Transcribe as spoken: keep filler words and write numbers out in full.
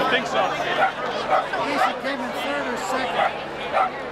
think so. Casey came in third or second.